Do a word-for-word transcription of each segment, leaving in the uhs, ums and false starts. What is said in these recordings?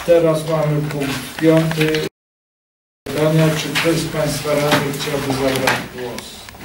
Teraz mamy punkt piąty. Pytania, czy ktoś z Państwa radnych chciałby zabrać głos?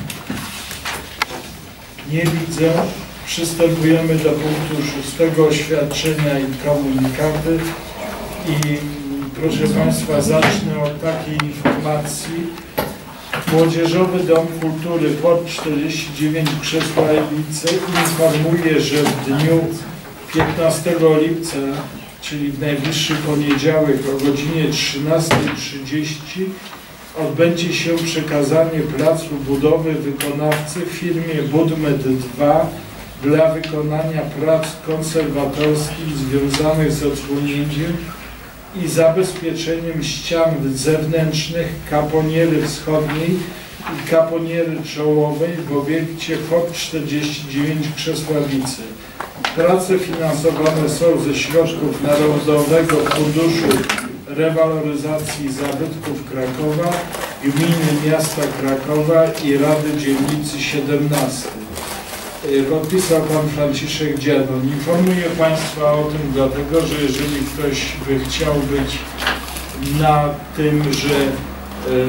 Nie widzę. Przystępujemy do punktu szóstego, oświadczenia i komunikaty. I proszę Państwa, zacznę od takiej informacji. Młodzieżowy Dom Kultury Port czterdzieści dziewięć Krzesławice informuje, że w dniu piętnastego lipca, czyli w najbliższy poniedziałek o godzinie trzynastej trzydzieści odbędzie się przekazanie placu budowy wykonawcy firmie Budmet dwa dla wykonania prac konserwatorskich związanych z odsłonięciem i zabezpieczeniem ścian zewnętrznych kaponiery wschodniej i kaponiery czołowej w obiekcie Port czterdzieści dziewięć Krzesławice. Prace finansowane są ze środków Narodowego Funduszu Rewaloryzacji Zabytków Krakowa, Gminy Miasta Krakowa i Rady Dzielnicy siedemnastej. Podpisał Pan Franciszek Dziadon. Informuję Państwa o tym dlatego, że jeżeli ktoś by chciał być na tymże y,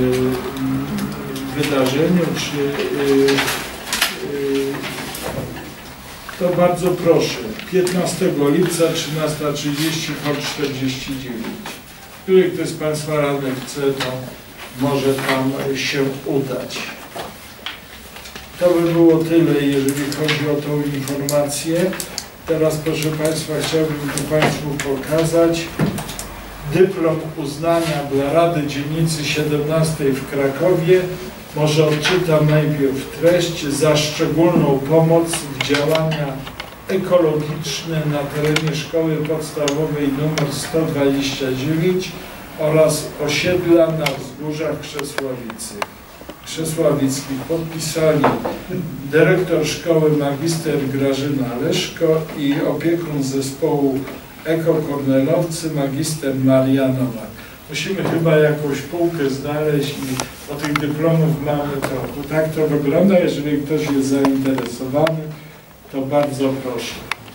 wydarzeniu, czy y, y, to bardzo proszę. piętnastego lipca, trzynasta trzydzieści, Port czterdzieści dziewięć. Który ktoś z Państwa radnych chce, to może tam się udać. To by było tyle, jeżeli chodzi o tą informację. Teraz, proszę Państwa, chciałbym tu Państwu pokazać dyplom uznania dla Rady Dzielnicy siedemnastej w Krakowie. Może odczytam najpierw treść: za szczególną pomoc w działania ekologiczne na terenie Szkoły Podstawowej nr sto dwadzieścia dziewięć oraz osiedla na wzgórzach Krzesławicy. Krzesławickich podpisali dyrektor szkoły magister Grażyna Leszko i opiekun zespołu Eko-Kornelowcy magister Maria Nowak. Musimy chyba jakąś półkę znaleźć i o tych dyplomów mamy to. To tak to wygląda. Jeżeli ktoś jest zainteresowany, to bardzo proszę.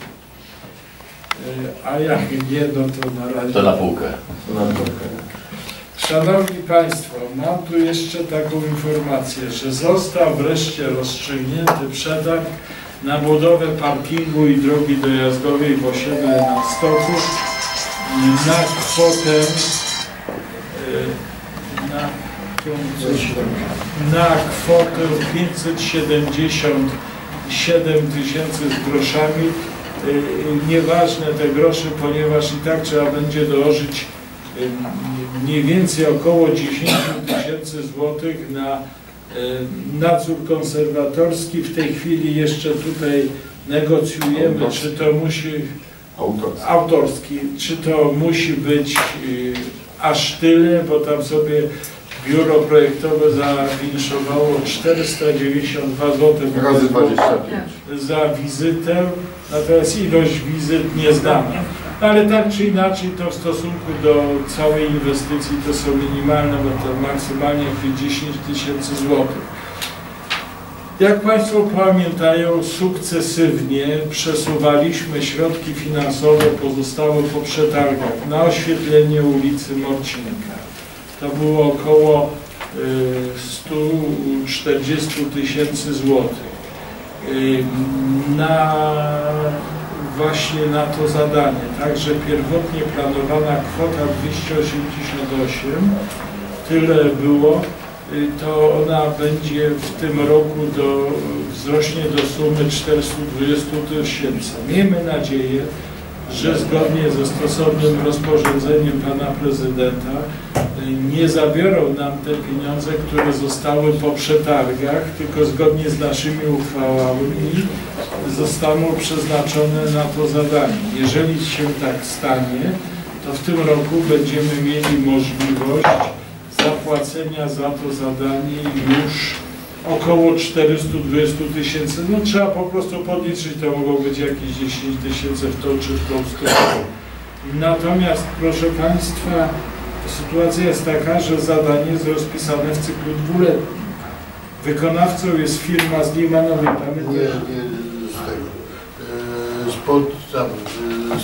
A jak nie, no to na razie... To na półkę. Na półkę. Szanowni Państwo, mam tu jeszcze taką informację, że został wreszcie rozstrzygnięty przetarg na budowę parkingu i drogi dojazdowej w osiedle na Stoku na kwotę na, na kwotę pięćset siedemdziesiąt siedem tysięcy z groszami. Nieważne te grosze, ponieważ i tak trzeba będzie dołożyć mniej więcej około dziesięć tysięcy złotych na nadzór konserwatorski. W tej chwili jeszcze tutaj negocjujemy, autorski. czy to musi autorski. autorski, czy to musi być aż tyle, bo tam sobie biuro projektowe zawinszowało czterysta dziewięćdziesiąt dwa złote razy dwadzieścia pięć za wizytę, natomiast ilość wizyt nie znana. No, ale tak czy inaczej to w stosunku do całej inwestycji to są minimalne, bo to maksymalnie dziesięć tysięcy złotych. Jak Państwo pamiętają, sukcesywnie przesuwaliśmy środki finansowe pozostałe po przetargach na oświetlenie ulicy Morcinka. To było około sto czterdzieści tysięcy złotych. Na właśnie na to zadanie. Także pierwotnie planowana kwota dwieście osiemdziesiąt osiem, tyle było, to ona będzie w tym roku do, wzrośnie do sumy czterysta dwadzieścia tysięcy. Miejmy nadzieję, że zgodnie ze stosownym rozporządzeniem Pana Prezydenta nie zabiorą nam te pieniądze, które zostały po przetargach, tylko zgodnie z naszymi uchwałami zostaną przeznaczone na to zadanie. Jeżeli się tak stanie, to w tym roku będziemy mieli możliwość zapłacenia za to zadanie już około czterysta dwadzieścia tysięcy. No trzeba po prostu podliczyć, to mogą być jakieś dziesięć tysięcy w tą czy w tą stronę. Natomiast, proszę Państwa, sytuacja jest taka, że zadanie jest rozpisane w cyklu dwuletnim. Wykonawcą jest firma z Limanowej. Nie, nie z tego. Spod, tam, z, z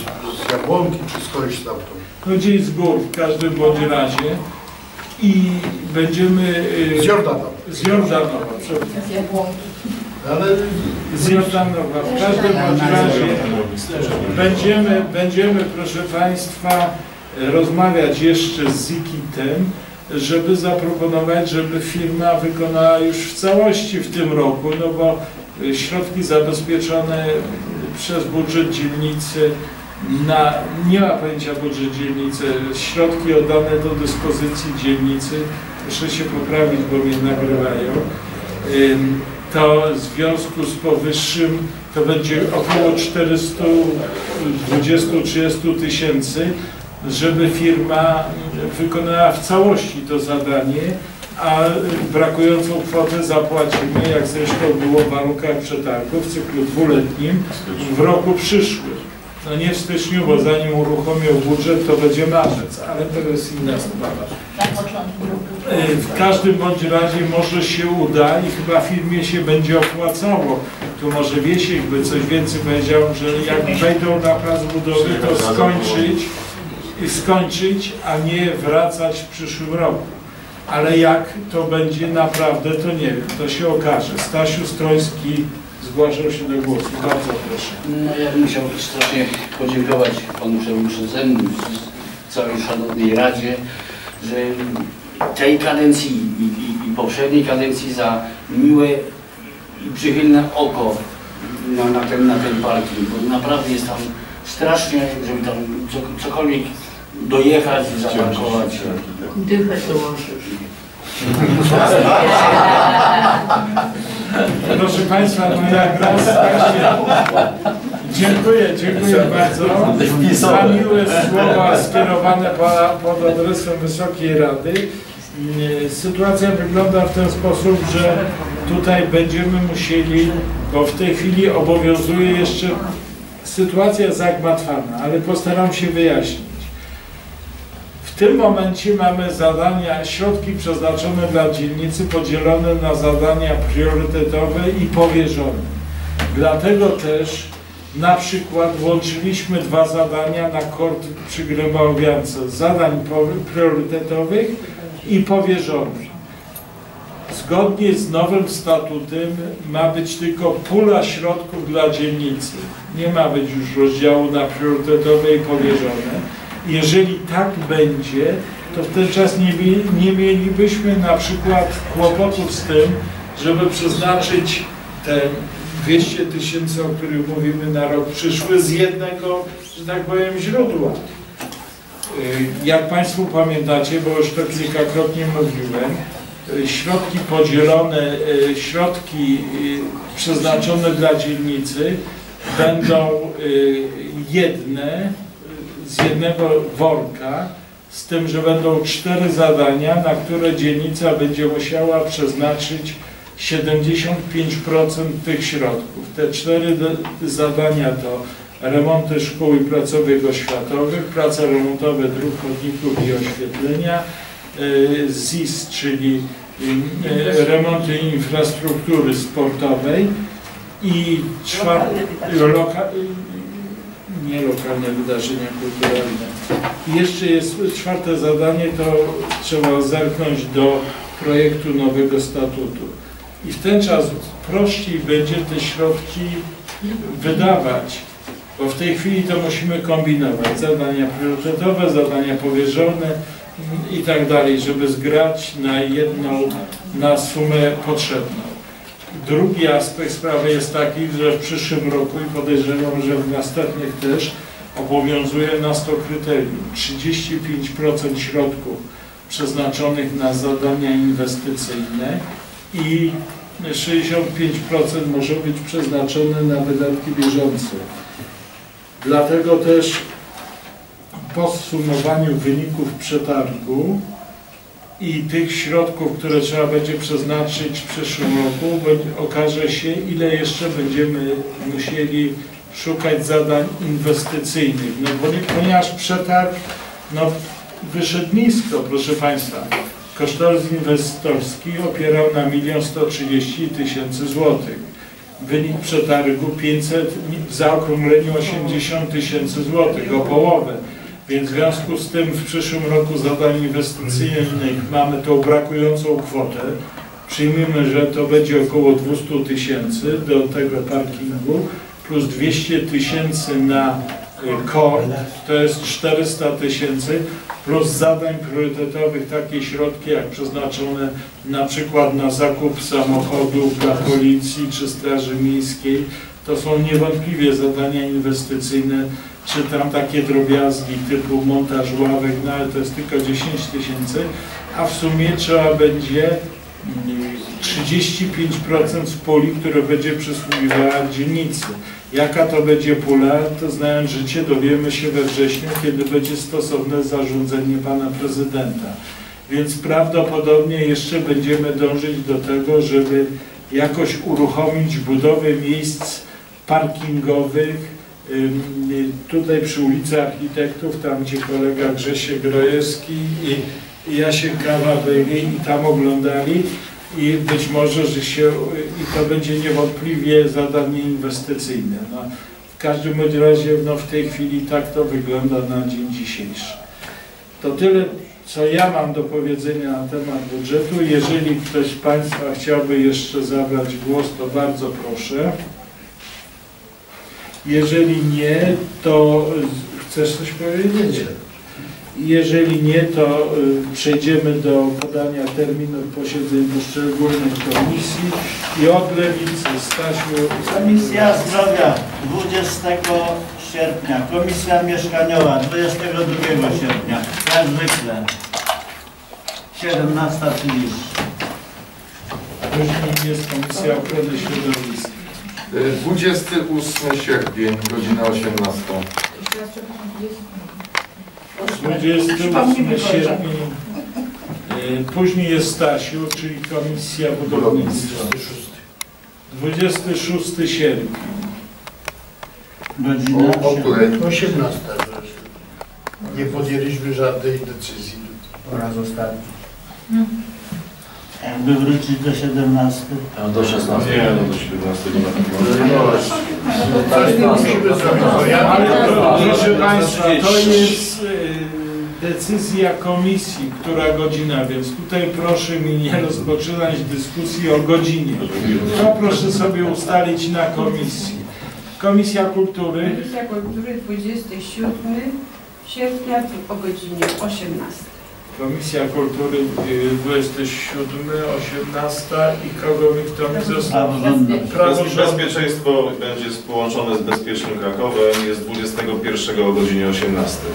Jabłonki czy skądś stamtąd? No gdzieś z gór, w każdym bądź razie. I będziemy... Z Jordanowa. Z Jordanowa, przepraszam. Z Jabłonki. Ale Z Jordanowa. W każdym bądź razie będziemy, będziemy, proszę Państwa, rozmawiać jeszcze z Zikitem, żeby zaproponować, żeby firma wykonała już w całości w tym roku, no bo środki zabezpieczone przez budżet dzielnicy, na, nie ma pojęcia budżet dzielnicy, środki oddane do dyspozycji dzielnicy, muszę się poprawić, bo mnie nagrywają, to w związku z powyższym to będzie około czterysta dwadzieścia do trzydziestu tysięcy, żeby firma wykonała w całości to zadanie, a brakującą kwotę zapłacimy, jak zresztą było w warunkach przetargu, w cyklu dwuletnim, w roku przyszłym. No nie w styczniu, bo zanim uruchomią budżet, to będzie marzec, ale to jest inna sprawa. Na początku roku. W każdym bądź razie może się uda i chyba firmie się będzie opłacało. Tu może Wiesiek by coś więcej powiedział, że jak wejdą na plac budowy, to skończyć i skończyć, a nie wracać w przyszłym roku. Ale jak to będzie naprawdę, to nie wiem, to się okaże. Stasiu Stroński zgłaszał się do głosu. Bardzo proszę. No ja bym chciał strasznie podziękować panu przewodniczącemu, całej szanownej Radzie, że tej kadencji i, i, i poprzedniej kadencji za miłe i przychylne oko na, na, ten, na ten parking, bo naprawdę jest tam strasznie, żeby tam co, cokolwiek dojechać i zaparkować. Dychę dołożysz. Proszę Państwa, no jak raz dziękuję, dziękuję bardzo za miłe słowa skierowane pod adresem Wysokiej Rady. Sytuacja wygląda w ten sposób, że tutaj będziemy musieli, bo w tej chwili obowiązuje jeszcze sytuacja zagmatwana, ale postaram się wyjaśnić. W tym momencie mamy zadania, środki przeznaczone dla dzielnicy podzielone na zadania priorytetowe i powierzone. Dlatego też na przykład włączyliśmy dwa zadania na kort przy Grębowiance, zadań priorytetowych i powierzonych. Zgodnie z nowym statutem ma być tylko pula środków dla dzielnicy. Nie ma być już rozdziału na priorytetowe i powierzone. Jeżeli tak będzie, to w ten czas nie, nie mielibyśmy na przykład kłopotów z tym, żeby przeznaczyć te dwieście tysięcy, o których mówimy na rok przyszły, z jednego, że tak powiem, źródła. Jak Państwo pamiętacie, bo już to kilkakrotnie mówiłem, środki podzielone, środki przeznaczone dla dzielnicy będą jedne, z jednego worka, z tym, że będą cztery zadania, na które dzielnica będzie musiała przeznaczyć siedemdziesiąt pięć procent tych środków. Te cztery zadania to remonty szkół i placówek oświatowych, prace remontowe dróg, chodników i oświetlenia, Z I S, czyli remonty infrastruktury sportowej i czwarte, nie lokalne wydarzenia kulturalne. I jeszcze jest czwarte zadanie, to trzeba zerknąć do projektu nowego statutu. I w ten czas prościej będzie te środki wydawać, bo w tej chwili to musimy kombinować. Zadania priorytetowe, zadania powierzone i tak dalej, żeby zgrać na jedną, na sumę potrzebną. Drugi aspekt sprawy jest taki, że w przyszłym roku i podejrzewam, że w następnych też obowiązuje nas to kryterium. trzydzieści pięć procent środków przeznaczonych na zadania inwestycyjne i sześćdziesiąt pięć procent może być przeznaczone na wydatki bieżące. Dlatego też po zsumowaniu wyników przetargu i tych środków, które trzeba będzie przeznaczyć w przyszłym roku, okaże się, ile jeszcze będziemy musieli szukać zadań inwestycyjnych. No bo nie, ponieważ przetarg no, wyszedł nisko, proszę Państwa. Kosztorys inwestorski opierał na milion sto trzydzieści tysięcy złotych. wynik przetargu pięćset, w zaokrągleniu osiemdziesiąt tysięcy złotych, o połowę. Więc w związku z tym w przyszłym roku zadań inwestycyjnych mamy tą brakującą kwotę. Przyjmijmy, że to będzie około dwieście tysięcy do tego parkingu, plus dwieście tysięcy na kort, to jest czterysta tysięcy, plus zadań priorytetowych takie środki jak przeznaczone na przykład na zakup samochodów dla policji czy straży miejskiej. To są niewątpliwie zadania inwestycyjne, czy tam takie drobiazgi typu montaż ławek, no ale to jest tylko dziesięć tysięcy, a w sumie trzeba będzie trzydzieści pięć procent z puli, które będzie przysługiwała dzielnicy. Jaka to będzie pula, to znając życie dowiemy się we wrześniu, kiedy będzie stosowne zarządzenie pana prezydenta. Więc prawdopodobnie jeszcze będziemy dążyć do tego, żeby jakoś uruchomić budowę miejsc parkingowych tutaj przy ulicy Architektów, tam gdzie kolega Grzesiek Grojewski i Jasiek Kawa-Bejli i tam oglądali. I być może, że się, i to będzie niewątpliwie zadanie inwestycyjne. No, w każdym bądź razie no, w tej chwili tak to wygląda na dzień dzisiejszy. To tyle, co ja mam do powiedzenia na temat budżetu. Jeżeli ktoś z Państwa chciałby jeszcze zabrać głos, to bardzo proszę. Jeżeli nie, to chcesz coś powiedzieć? Jeżeli nie, to y, przejdziemy do podania terminów posiedzeń poszczególnych komisji i od Lewicy Stasiu. Komisja Zdrowia dwudziestego sierpnia, Komisja Mieszkaniowa dwudziestego drugiego sierpnia, jak zwykle siedemnasta trzydzieści. Później jest Komisja Ochrony Środowiska. dwudziestego ósmego sierpnia, godzina osiemnasta. dwudziestego ósmego sierpnia. Później jest Stasiu, czyli Komisja Budownictwa. dwudziestego szóstego sierpnia. Godzina O, o której? osiemnasta. Nie podjęliśmy żadnej decyzji. oraz ostatni. Jakby wrócić do siedemnastego. A do szesnastego. Nie, no do siedemnastego na Coś musimy zrobić. Bo ja Ale to, proszę Państwa, to jest y, decyzja komisji, która godzina, więc tutaj proszę mi nie rozpoczynać dyskusji o godzinie. To proszę sobie ustalić na komisji. Komisja Kultury. Komisja Kultury dwudziestego siódmego sierpnia o godzinie osiemnastej. Komisja Kultury dwudziestego siódmego, osiemnasta i kogo mi kto mi został? Praworządność. Bezpieczeństwo będzie połączone z Bezpiecznym Krakowem, jest dwudziestego pierwszego o godzinie osiemnastej.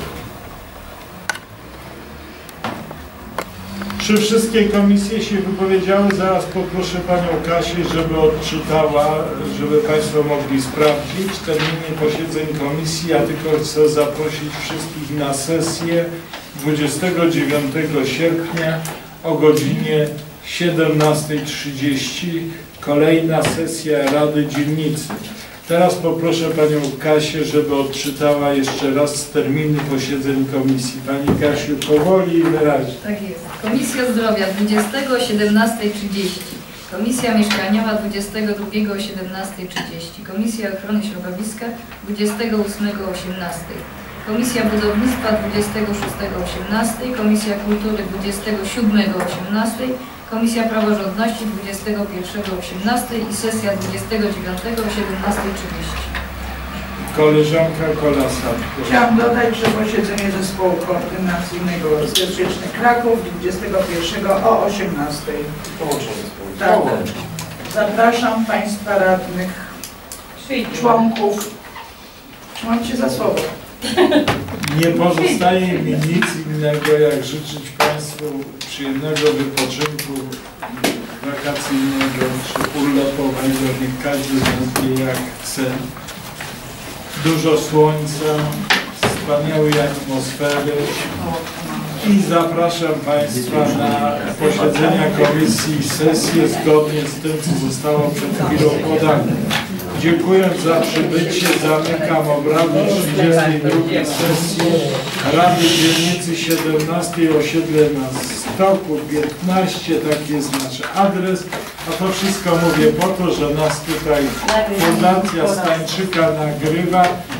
Czy wszystkie komisje się wypowiedziały? Zaraz poproszę Panią Kasię, żeby odczytała, żeby Państwo mogli sprawdzić terminy posiedzeń komisji. Ja tylko chcę zaprosić wszystkich na sesję dwudziestego dziewiątego sierpnia o godzinie siedemnastej trzydzieści. Kolejna sesja Rady Dzielnicy. Teraz poproszę Panią Kasię, żeby odczytała jeszcze raz terminy posiedzeń komisji. Pani Kasiu, powoli i wyraźnie. Tak jest. Komisja Zdrowia dwudziestego o siedemnastej trzydzieści. Komisja Mieszkaniowa dwudziestego drugiego o siedemnastej trzydzieści. Komisja Ochrony Środowiska dwudziestego ósmego o osiemnastej. Komisja Budownictwa dwudziestego szóstego o osiemnastej. Komisja Kultury dwudziestego siódmego o osiemnastej. Komisja Praworządności dwudziestego pierwszego o osiemnastej i sesja dwudziestego dziewiątego o siedemnastej trzydzieści. Koleżanka Kolasa. Chciałam dodać, że posiedzenie Zespołu Koordynacyjnego Bezpieczny Kraków dwudziestego pierwszego o osiemnastej. Tak. Zapraszam Państwa radnych, członków. Trzymam się za słowo. Nie pozostaje mi nic innego, jak życzyć Państwu przyjemnego wypoczynku wakacyjnego czy urlopowego, niech każdy z nas wie jak chce. Dużo słońca, wspaniałej atmosfery i zapraszam Państwa na posiedzenia komisji i sesje zgodnie z tym, co zostało przed chwilą podane. Dziękując za przybycie, zamykam obrady trzydziestej drugiej sesji Rady Dzielnicy siedemnastej, osiedle na Stoku piętnaście, taki jest nasz adres. A to wszystko mówię po to, że nas tutaj Fundacja Stańczyka nagrywa